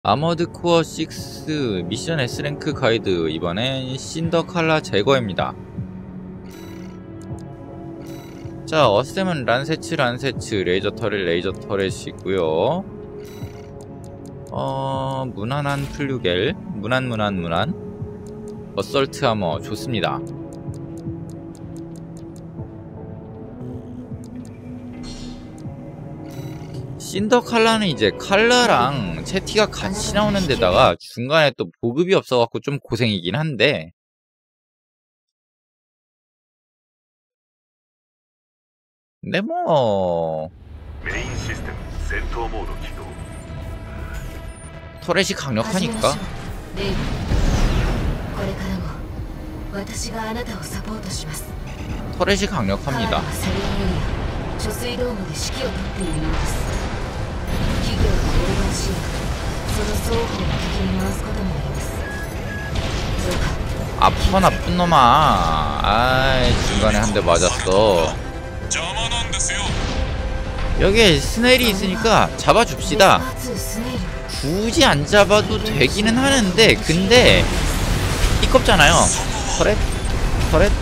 아머드 코어 6 미션 S랭크 가이드. 이번엔 신더칼라 제거입니다. 자, 어셈은 란세츠 레이저 터렛이고요. 무난한 플루겔, 무난 어설트 아머 좋습니다. 신더칼라는 이제 칼라랑 채티가 같이 나오는 데다가 중간에 또 보급이 없어갖고 좀 고생이긴 한데, 근데 뭐 터렛이 강력하니까. 터렛이 강력합니다. 아파 나쁜 놈아. 아이, 중간에 한 대 맞았어. 여기에 스넬이 있으니까 잡아줍시다. 굳이 안 잡아도 되기는 하는데, 근데 띠껍잖아요. 터렛 터렛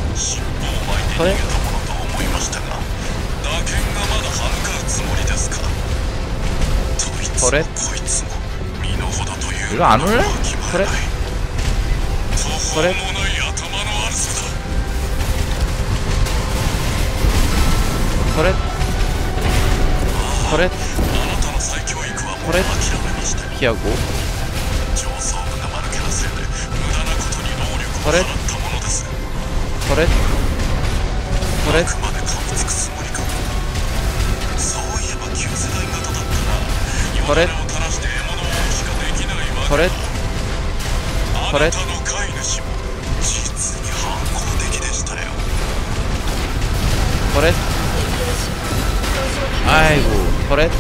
이거 안 올래? 터렛 피하고 터렛 아이고 터렛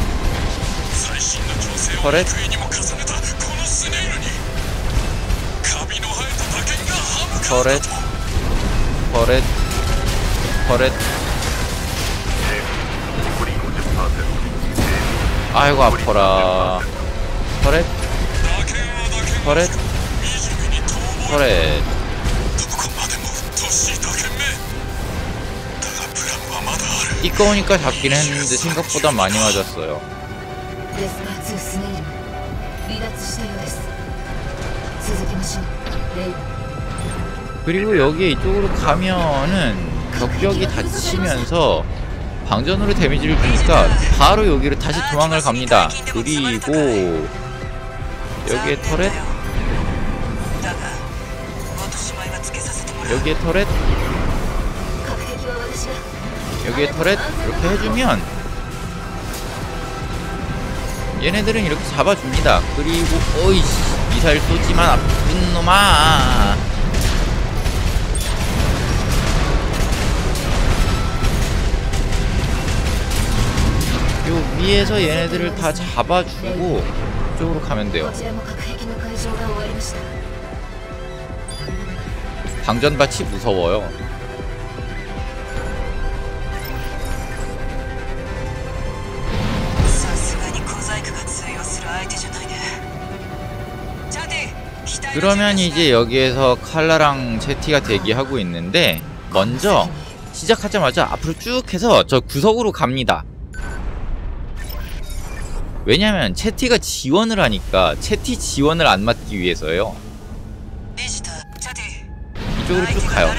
아이고 아파라. 터렛 띠꺼우니까 잡긴 했는데 생각보다 많이 맞았어요. 그리고 여기에 이쪽으로 가면은 벽벽이 닫히면서 방전으로 데미지를 주니까 바로 여기로 다시 도망을 갑니다. 그리고 여기에 터렛, 여기에 터렛 이렇게 해주면 얘네들은 이렇게 잡아줍니다. 그리고 어이씨, 미사일 쏘지만 아픈 놈아. 요 위에서 얘네들을 다 잡아주고 이쪽으로 가면 돼요. 방전밭이 무서워요. 그러면 이제 여기에서 칼라랑 채티가 대기하고 있는데, 먼저 시작하자마자 앞으로 쭉 해서 저 구석으로 갑니다. 왜냐면 채티가 지원을 하니까 채티 지원을 안 맞기 위해서요. 이쪽으로 쭉 가요.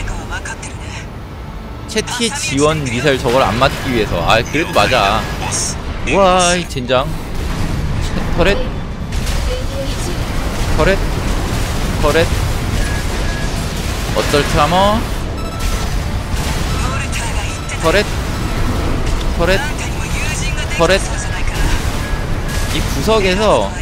채티의 지원 미사일 저걸 안 맞기 위해서. 아, 그래도 맞아. 우와, 이 젠장. 터렛 어설트 아머, 터렛 이 구석에서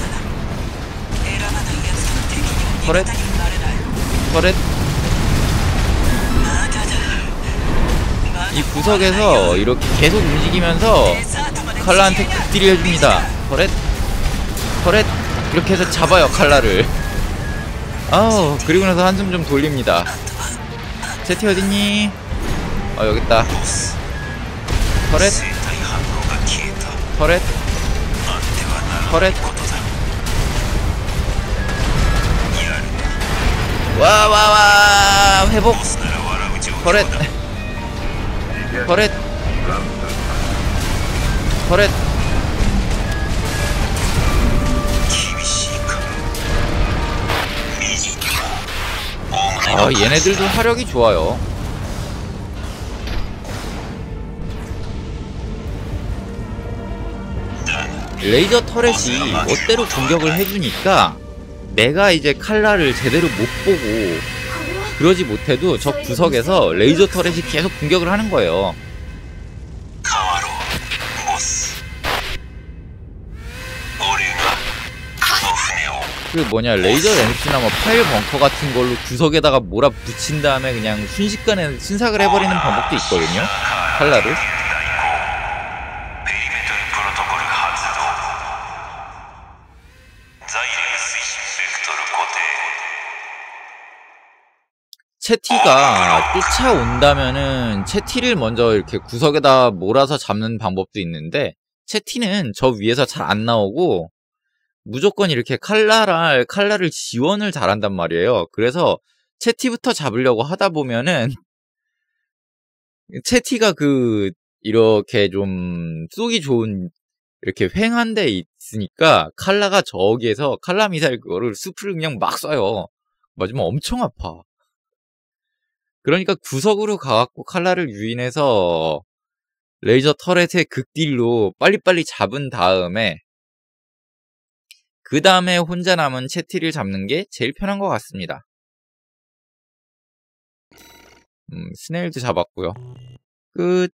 이 구석에서 이렇게 계속 움직이면서 칼라한테 극딜을 해줍니다. 터렛 이렇게 해서 잡아요, 칼라를. 아우, 그리고 나서 한숨 좀 돌립니다. 채티 어딨니? 여깄다. 터렛 와 회복. 터렛 터렛 터렛. 얘네들도 화력이 좋아요. 레이저 터렛이 멋대로 공격을 해주니까 내가 이제 칼라를 제대로 못 보고 그러지 못해도 저 구석에서 레이저 터렛이 계속 공격을 하는 거예요. 그 뭐냐, 레이저 렌스나 뭐 파일 벙커 같은 걸로 구석에다가 몰아붙인 다음에 그냥 순식간에 순삭을 해버리는 방법도 있거든요, 칼라를. 채티가 쫓아온다면은 채티를 먼저 이렇게 구석에다 몰아서 잡는 방법도 있는데, 채티는 저 위에서 잘 안 나오고 무조건 이렇게 칼라를 지원을 잘한단 말이에요. 그래서 채티부터 잡으려고 하다 보면은 채티가 이렇게 좀 쏘기 좋은 이렇게 횡한 데 있으니까 칼라가 저기에서 칼라 미사일 그거를 숲을 그냥 막 쏴요. 맞으면 엄청 아파. 그러니까 구석으로 가갖고 칼라를 유인해서 레이저 터렛의 극딜로 빨리빨리 잡은 다음에 그 다음에 혼자 남은 채티를 잡는 게 제일 편한 것 같습니다. 스네일도 잡았고요. 끝.